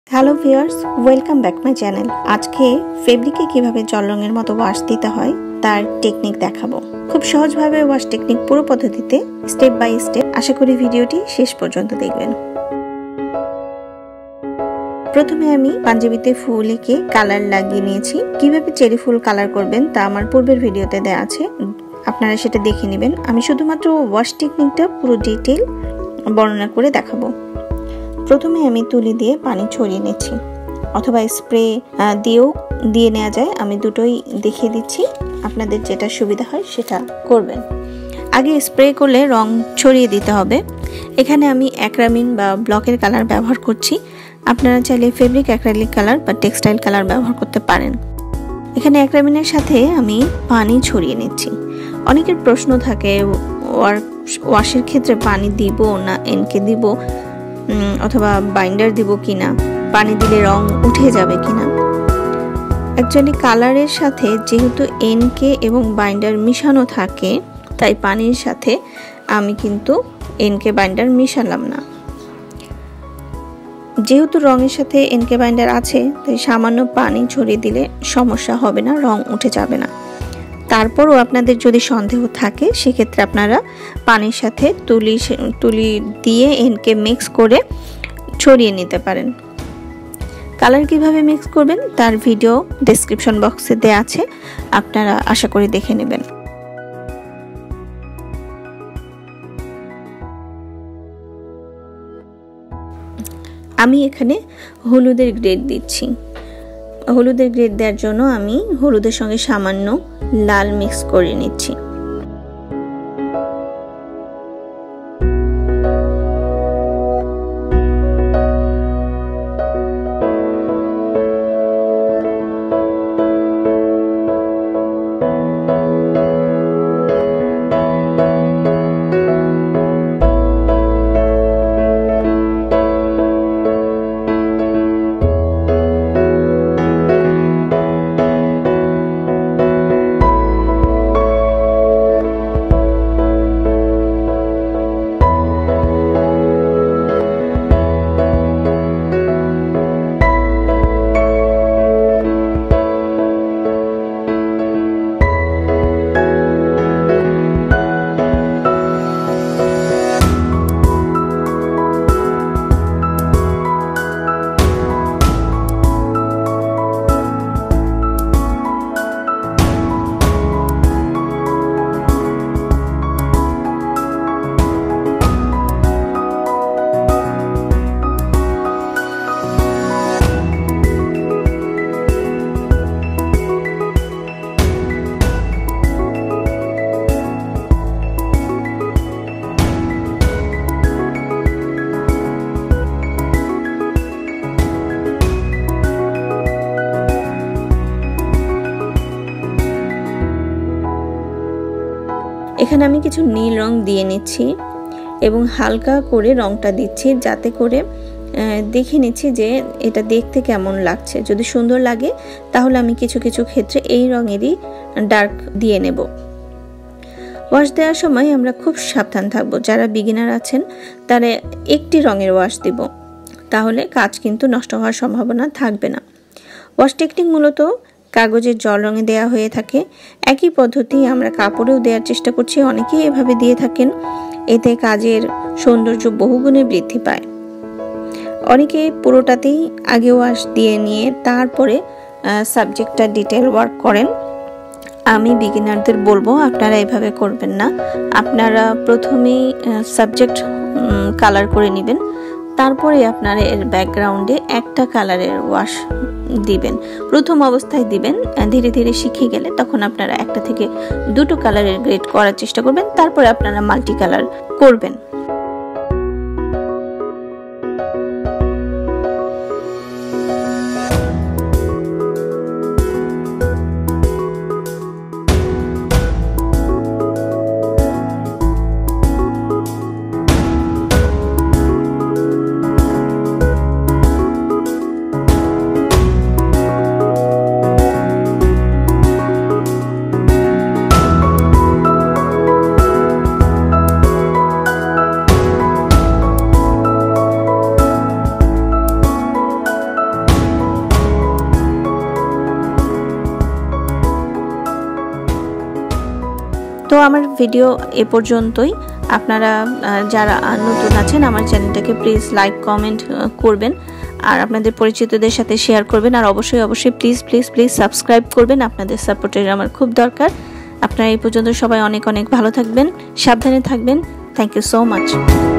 Hello viewers, welcome back my channel. আজকে ফেব্রিকে কিভাবে জল রঙের মতো ওয়াশ দিতে হয় তার টেকনিক দেখাবো। খুব সহজভাবে ওয়াশ টেকনিক পুরো পদ্ধতিতে স্টেপ বাই স্টেপ। আশা করি ভিডিওটি শেষ পর্যন্ত দেখবেন। প্রথমে আমি পাঞ্জাবিতে ফুল এঁকে কালার লাগিয়ে নিয়েছি। কিভাবে চেরি ফুল কালার করবেন তা আমার পূর্বের ভিডিওতে দেওয়া আছে, আপনারা সেটা দেখে নেবেন। আমি শুধুমাত্র ওয়াশ টেকনিকটা পুরো ডিটেইল বর্ণনা করে দেখাবো। প্রথমে আমি তুলি দিয়ে পানি ছড়িয়ে নিচ্ছি, অথবা স্প্রে দিয়েও দিয়ে নেওয়া যায়। আমি দুটোই দেখিয়ে দিচ্ছি, আপনাদের যেটা সুবিধা হয় সেটা করবেন। আগে স্প্রে করলে রং ছড়িয়ে দিতে হবে। এখানে আমি অ্যাক্রামিন বা ব্লকের কালার ব্যবহার করছি। আপনারা চাইলে ফেব্রিক অ্যাক্রাইলিক কালার বা টেক্সটাইল কালার ব্যবহার করতে পারেন। এখানে অ্যাক্রামিনের সাথে আমি পানি ছড়িয়ে নিচ্ছি। অনেকের প্রশ্ন থাকে ওয়াশের ক্ষেত্রে পানি দিব না এনকে দিব, অথবা বাইন্ডার দিব কিনা, পানি দিলে রং উঠে যাবে কিনা। অ্যাকচুয়ালি কালারের সাথে যেহেতু এনকে এবং বাইন্ডার মিশানো থাকে, তাই পানির সাথে আমি কিন্তু এনকে বাইন্ডার মিশালাম না। যেহেতু রঙের সাথে এনকে বাইন্ডার আছে, তাই সামান্য পানি ছড়িয়ে দিলে সমস্যা হবে না, রং উঠে যাবে না। তারপরও আপনাদের যদি সন্দেহ থাকে, সেক্ষেত্রে আপনারা পানির সাথে তুলি দিয়ে এনকে মিক্স করে ছড়িয়ে নিতে পারেন। কালার কিভাবে মিক্স করবেন তার ভিডিও ডেসক্রিপশন বক্সে দেওয়া আছে, আপনারা আশা করি দেখে নেবেন। আমি এখানে হলুদের গ্রেড দিচ্ছি। হলুদের গ্রেড দেওয়ার জন্য আমি হলুদের সঙ্গে সামান্য লাল মিক্স করে নিচ্ছি। এখানে আমি কিছু নীল রং দিয়ে নিচ্ছি এবং হালকা করে রংটা দিচ্ছি, যাতে করে দেখে নিচ্ছি যে এটা দেখতে কেমন লাগছে। যদি সুন্দর লাগে তাহলে আমি কিছু কিছু ক্ষেত্রে এই রঙেরই ডার্ক দিয়ে নেব। ওয়াশ দেওয়ার সময় আমরা খুব সাবধান থাকবো। যারা বিগিনার আছেন তারা একটি রঙের ওয়াশ দিব, তাহলে কাজ কিন্তু নষ্ট হওয়ার সম্ভাবনা থাকবে না। ওয়াশ টেকনিক মূলত কাগজের জল রঙে দেয়া হয়ে থাকে। একই পদ্ধতি আমরা কাপড়েও দেওয়ার চেষ্টা করছি, অনেকেই এভাবে দিয়ে থাকেন। এতে কাজের সৌন্দর্য বহুগুণে বৃদ্ধি পায়। অনেকে পুরোটাতেই আগে ওয়াশ দিয়ে নিয়ে তারপরে সাবজেক্টটা ডিটেল ওয়ার্ক করেন। আমি বিগিনারদের বলবো আপনারা এভাবে করবেন না। আপনারা প্রথমেই সাবজেক্ট কালার করে নেবেন, তারপরে আপনারা এর ব্যাকগ্রাউন্ডে একটা কালারের ওয়াশ দিবেন। প্রথম অবস্থায় দিবেন, ধীরে ধীরে শিখে গেলে তখন আপনারা একটা থেকে দুটো কালারের গ্রেড করার চেষ্টা করবেন, তারপরে আপনারা মাল্টি কালার করবেন। তো আমার ভিডিও এ পর্যন্তই। আপনারা যারা নতুন আছেন আমার চ্যানেলটাকে প্লিজ লাইক কমেন্ট করবেন, আর আপনাদের পরিচিতদের সাথে শেয়ার করবেন, আর অবশ্যই প্লিজ প্লিজ প্লিজ সাবস্ক্রাইব করবেন। আপনাদের সাপোর্টের আমার খুব দরকার। আপনারা এই পর্যন্ত সবাই অনেক অনেক ভালো থাকবেন, সাবধানে থাকবেন। Thank you so much.